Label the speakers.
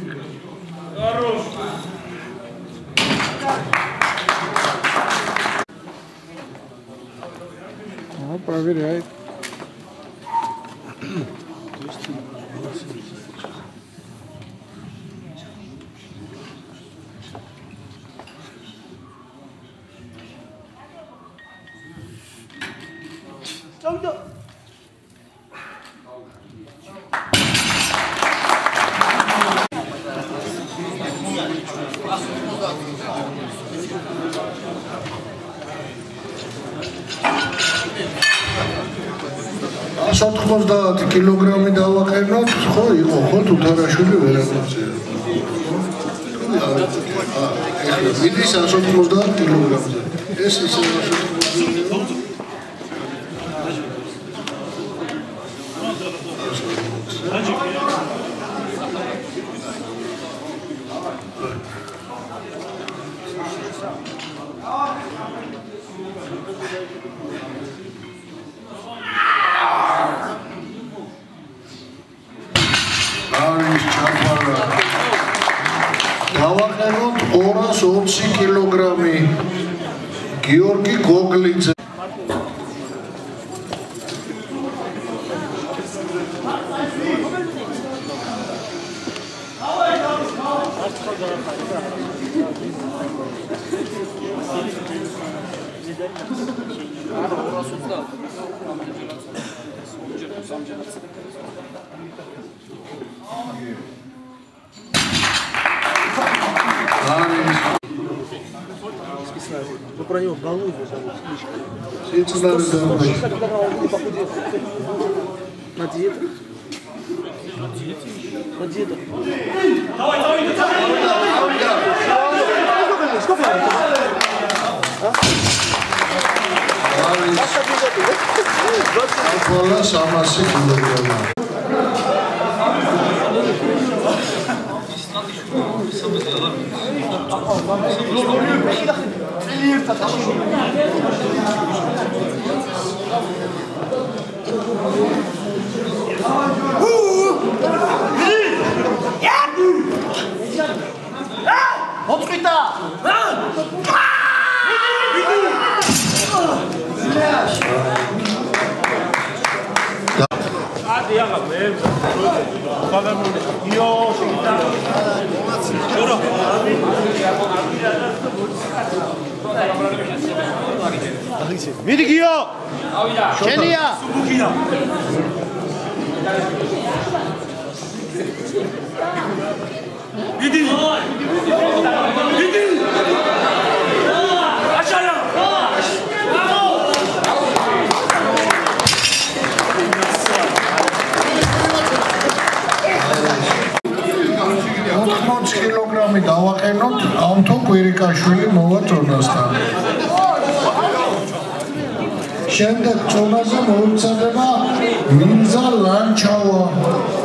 Speaker 1: Ну, проверяет.
Speaker 2: $90 კილოგრამი დავაყენოთ, ხო, იყო ხო თუთარაშვილი ვერაფერზე. ეხლა მიდის 190 კილოგრამზე. ეს ისე 190. დავაყენოთ 220 კილოგრამი გიორგი გოგლიძე.
Speaker 3: Ну про него Балуева зовут слишком. На диету? На диете? На диету. Давай, давай, сколько?
Speaker 1: Midigiyo! Kenya! Midi! Midi! Aşağıya!
Speaker 2: კილოგრამი დავაყენოთ, ამთო კვირიკაშვილი მოვა წონასთან. შემდეგ წონაზე მოუწედება მინძა ლანჩავა.